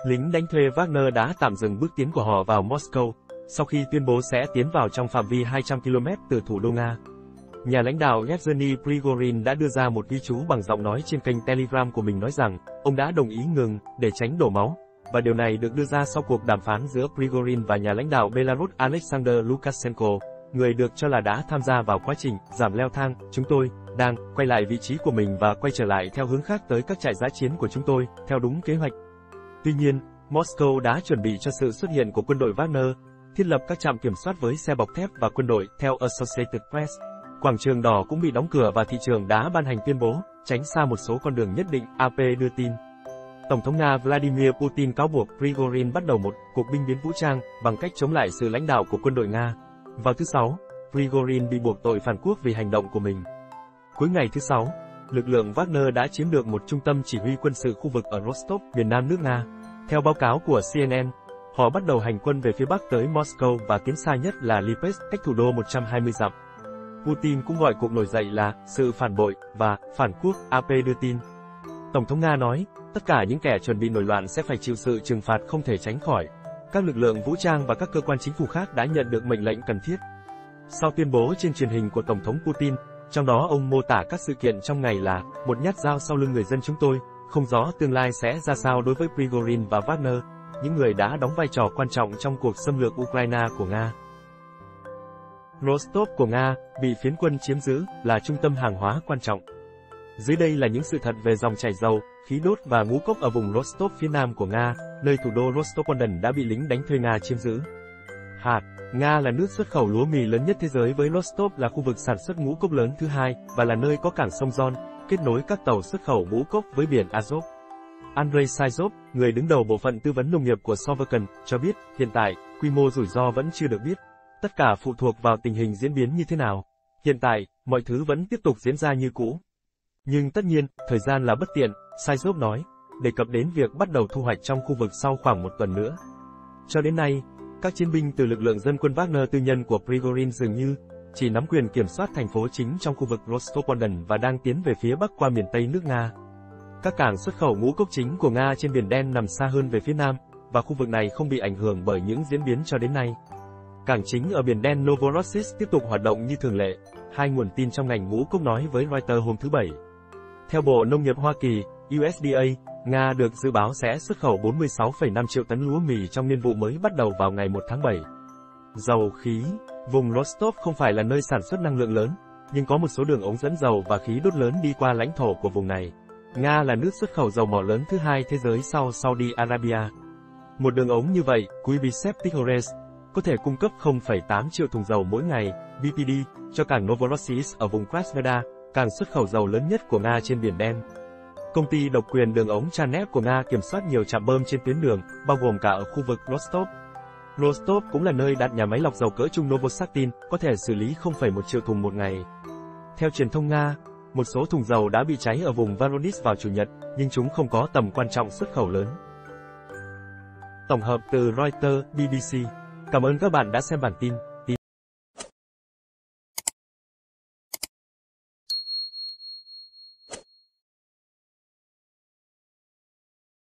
Lính đánh thuê Wagner đã tạm dừng bước tiến của họ vào Moscow, sau khi tuyên bố sẽ tiến vào trong phạm vi 200 km từ thủ đô Nga. Nhà lãnh đạo Yevgeny Prigozhin đã đưa ra một ghi chú bằng giọng nói trên kênh Telegram của mình nói rằng, ông đã đồng ý ngừng, để tránh đổ máu, và điều này được đưa ra sau cuộc đàm phán giữa Prigozhin và nhà lãnh đạo Belarus Alexander Lukashenko, người được cho là đã tham gia vào quá trình giảm leo thang. Chúng tôi đang quay lại vị trí của mình và quay trở lại theo hướng khác tới các trại dã chiến của chúng tôi, theo đúng kế hoạch. Tuy nhiên, Moscow đã chuẩn bị cho sự xuất hiện của quân đội Wagner, thiết lập các trạm kiểm soát với xe bọc thép và quân đội, theo Associated Press. Quảng trường đỏ cũng bị đóng cửa và thị trường đã ban hành tuyên bố, tránh xa một số con đường nhất định, AP đưa tin. Tổng thống Nga Vladimir Putin cáo buộc Prigozhin bắt đầu một cuộc binh biến vũ trang bằng cách chống lại sự lãnh đạo của quân đội Nga. Vào thứ Sáu, Prigozhin bị buộc tội phản quốc vì hành động của mình. Cuối ngày thứ Sáu, lực lượng Wagner đã chiếm được một trung tâm chỉ huy quân sự khu vực ở Rostov, miền nam nước Nga. Theo báo cáo của CNN, họ bắt đầu hành quân về phía bắc tới Moscow và tiến xa nhất là Lipetsk, cách thủ đô 120 dặm. Putin cũng gọi cuộc nổi dậy là sự phản bội và phản quốc, AP đưa tin. Tổng thống Nga nói, tất cả những kẻ chuẩn bị nổi loạn sẽ phải chịu sự trừng phạt không thể tránh khỏi. Các lực lượng vũ trang và các cơ quan chính phủ khác đã nhận được mệnh lệnh cần thiết. Sau tuyên bố trên truyền hình của Tổng thống Putin, trong đó ông mô tả các sự kiện trong ngày là một nhát dao sau lưng người dân chúng tôi, không rõ tương lai sẽ ra sao đối với Prigozhin và Wagner, những người đã đóng vai trò quan trọng trong cuộc xâm lược Ukraine của Nga. Rostov của Nga, bị phiến quân chiếm giữ, là trung tâm hàng hóa quan trọng. Dưới đây là những sự thật về dòng chảy dầu, khí đốt và ngũ cốc ở vùng Rostov phía nam của Nga, nơi thủ đô Rostov-on-Don đã bị lính đánh thuê Nga chiếm giữ. Hạt, Nga là nước xuất khẩu lúa mì lớn nhất thế giới với Rostov là khu vực sản xuất ngũ cốc lớn thứ hai, và là nơi có cảng sông Don, kết nối các tàu xuất khẩu ngũ cốc với biển Azov. Andrei Saizov, người đứng đầu bộ phận tư vấn nông nghiệp của Sovakan, cho biết, hiện tại, quy mô rủi ro vẫn chưa được biết. Tất cả phụ thuộc vào tình hình diễn biến như thế nào. Hiện tại, mọi thứ vẫn tiếp tục diễn ra như cũ. Nhưng tất nhiên, thời gian là bất tiện, Saizov nói, đề cập đến việc bắt đầu thu hoạch trong khu vực sau khoảng một tuần nữa. Cho đến nay, các chiến binh từ lực lượng dân quân Wagner tư nhân của Prigozhin dường như chỉ nắm quyền kiểm soát thành phố chính trong khu vực Rostov-on-Don và đang tiến về phía bắc qua miền Tây nước Nga. Các cảng xuất khẩu ngũ cốc chính của Nga trên Biển Đen nằm xa hơn về phía nam, và khu vực này không bị ảnh hưởng bởi những diễn biến cho đến nay. Cảng chính ở Biển Đen Novorossiysk tiếp tục hoạt động như thường lệ, hai nguồn tin trong ngành ngũ cốc nói với Reuters hôm thứ Bảy. Theo Bộ Nông nghiệp Hoa Kỳ, USDA, Nga được dự báo sẽ xuất khẩu 46,5 triệu tấn lúa mì trong niên vụ mới bắt đầu vào ngày 1 tháng 7. Dầu khí, vùng Rostov không phải là nơi sản xuất năng lượng lớn, nhưng có một số đường ống dẫn dầu và khí đốt lớn đi qua lãnh thổ của vùng này. Nga là nước xuất khẩu dầu mỏ lớn thứ hai thế giới sau Saudi Arabia. Một đường ống như vậy, Kuibysev Tikhorets, có thể cung cấp 0,8 triệu thùng dầu mỗi ngày, BPD, cho cảng Novorossiysk ở vùng Krasnodar, cảng xuất khẩu dầu lớn nhất của Nga trên Biển Đen. Công ty độc quyền đường ống Chanev của Nga kiểm soát nhiều trạm bơm trên tuyến đường, bao gồm cả ở khu vực Rostov. Rostov cũng là nơi đặt nhà máy lọc dầu cỡ trung Novosaktin, có thể xử lý 0,1 triệu thùng một ngày. Theo truyền thông Nga, một số thùng dầu đã bị cháy ở vùng Voronezh vào Chủ nhật, nhưng chúng không có tầm quan trọng xuất khẩu lớn. Tổng hợp từ Reuters, BBC. Cảm ơn các bạn đã xem bản tin.